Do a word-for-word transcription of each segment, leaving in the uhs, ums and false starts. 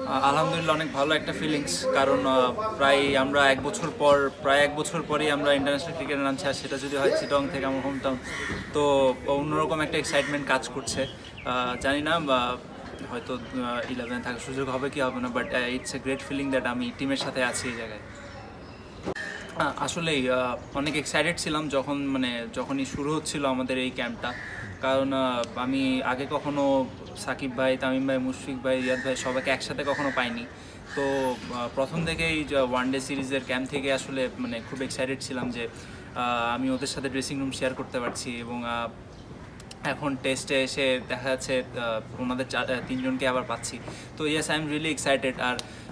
আলহামদুলিল্লাহ অনেক ভালো একটা ফিলিংস, কারণ প্রায় আমরা এক বছর পর প্রায় এক বছর পরেই আমরা ইন্টারন্যাশনাল ক্রিকেটে নামছি, আর সেটা যদি হয় চিটং থেকে আমার হোম টাউন, তো অন্যরকম একটা এক্সাইটমেন্ট কাজ করছে। জানি না হয়তো ইলেভেন থাকার সুযোগ হবে কি হবে না, but it's a great feeling that আমি টিমের সাথে আছি এই জায়গায়। আসলেই অনেক এক্সাইটেড ছিলাম যখন মানে যখনই শুরু হচ্ছিল আমাদের এই ক্যাম্পটা, কারণ আমি আগে কখনো সাকিব ভাই, তামিম ভাই, মুশফিক ভাই, রিয়াদ ভাই সবাইকে একসাথে কখনো পাইনি। তো প্রথম থেকেই ওয়ান ডে সিরিজের ক্যাম্প থেকে আসলে মানে খুব এক্সাইটেড ছিলাম যে আমি ওদের সাথে ড্রেসিং রুম শেয়ার করতে পারছি, এবং এখন টেস্টে এসে দেখা যাচ্ছে ওনাদের চার তিনজনকে আবার পাচ্ছি। তো yes, I am really excited. আর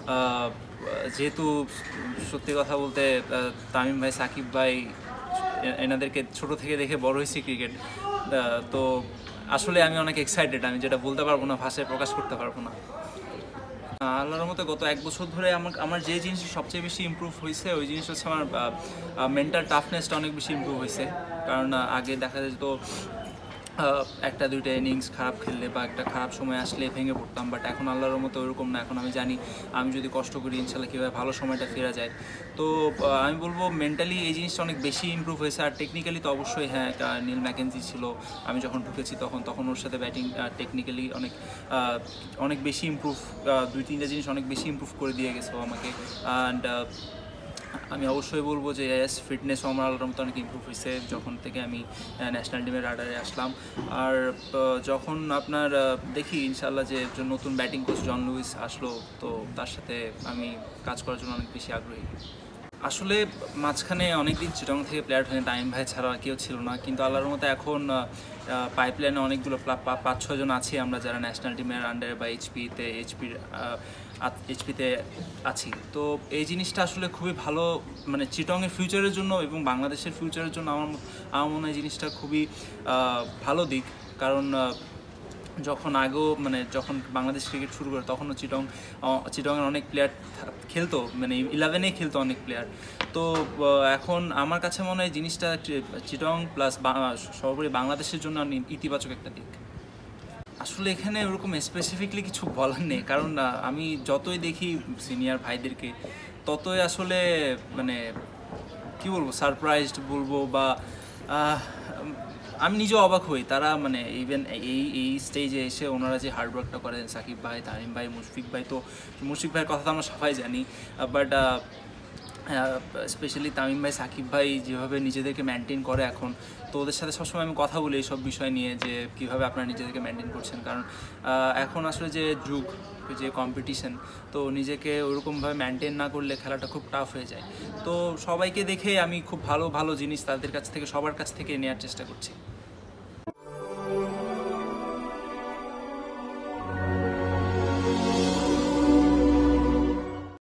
যেহেতু সত্যি কথা বলতে তামিম ভাই, সাকিব ভাই এনাদেরকে ছোট থেকে দেখে বড় হয়েছি ক্রিকেট, তো আসলে আমি অনেক এক্সাইটেড। আমি যেটা বলতে পারবো না, ভাষায় প্রকাশ করতে পারবো না। আল্লাহর মতো গত এক বছর ধরে আমার আমার যে জিনিসটা সবচেয়ে বেশি ইমপ্রুভ হয়েছে ওই জিনিসটা হচ্ছে আমার মেন্টাল টাফনেসটা অনেক বেশি ইমপ্রুভ হয়েছে। কারণ আগে দেখা যেত একটা দুইটা ইনিংস খারাপ খেললে বা একটা খারাপ সময় আসলে ভেঙে পড়তাম, বাট এখন আল্লাহর মতো ওরকম না। এখন আমি জানি আমি যদি কষ্ট করি ইনশাল্লাহ কীভাবে ভালো সময়টা ফেরা যায়। তো আমি বলবো মেন্টালি এই জিনিসটা অনেক বেশি ইমপ্রুভ হয়েছে। আর টেকনিক্যালি তো অবশ্যই হ্যাঁ, নীল ম্যাকেনজি ছিল আমি যখন ঢুকেছি তখন তখন ওর সাথে ব্যাটিং টেকনিক্যালি অনেক অনেক বেশি ইমপ্রুভ, দুই তিনটা জিনিস অনেক বেশি ইমপ্রুভ করে দিয়ে গেছে আমাকে। অ্যান্ড আমি অবশ্যই বলবো যে এস ফিটনেসও আমার আল্লাহর মতো অনেক ইমপ্রুভ হয়েছে যখন থেকে আমি ন্যাশনাল টিমের রাডারে আসলাম। আর যখন আপনার দেখি ইনশাআল্লাহ যে নতুন ব্যাটিং কোচ জন লুইস আসলো, তো তার সাথে আমি কাজ করার জন্য অনেক বেশি আগ্রহী। আসলে মাঝখানে অনেকদিন চিটং থেকে প্লেয়ার ভেঙে তামিম ভাই ছাড়া কেউ ছিল না, কিন্তু আল্লাহর মতো এখন পাইপলাইনে অনেকগুলো পাঁচ ছজন আছি আমরা যারা ন্যাশনাল টিমের আন্ডারে বা এইচপিতে এইচপির এইচপিতে আছি। তো এই জিনিসটা আসলে খুবই ভালো, মানে চিটংয়ের ফিউচারের জন্য এবং বাংলাদেশের ফিউচারের জন্য আমার আমার মনে হয় জিনিসটা খুবই ভালো দিক। কারণ যখন আগেও মানে যখন বাংলাদেশ ক্রিকেট শুরু করে তখনও চিটং চিটংয়ের অনেক প্লেয়ার খেলতো, মানে ইলেভেনেই খেলতো অনেক প্লেয়ার। তো এখন আমার কাছে মনে হয় জিনিসটা চিটং প্লাস সর্বোপরি বাংলাদেশের জন্য ইতিবাচক একটা দিক। আসলে এখানে ওরকম স্পেসিফিকলি কিছু বলার নেই, কারণ আমি যতই দেখি সিনিয়র ভাইদেরকে ততই আসলে মানে কি বলবো সারপ্রাইজড বলবো, বা আমি নিজেও অবাক হই তারা মানে ইভেন এই এই স্টেজে এসে ওনারা যে হার্ডওয়ার্কটা করেন, সাকিব ভাই, তামিম ভাই, মুশফিক ভাই। তো মুশফিক ভাইয়ের কথা তো আমরা সবাই জানি, বাট স্পেশালি তামিম ভাই, সাকিব ভাই যেভাবে নিজেদেরকে মেনটেন করে এখন, তো ওদের সাথে সবসময় আমি কথা বলি এইসব বিষয় নিয়ে যে কীভাবে আপনারা নিজেদেরকে মেনটেন করছেন। কারণ এখন আসলে যে যুগ, যে কম্পিটিশন, তো নিজেকে ওরকমভাবে মেনটেন না করলে খেলাটা খুব টাফ হয়ে যায়। তো সবাইকে দেখে আমি খুব ভালো ভালো জিনিস তাদের কাছ থেকে সবার কাছ থেকে নেওয়ার চেষ্টা করছি।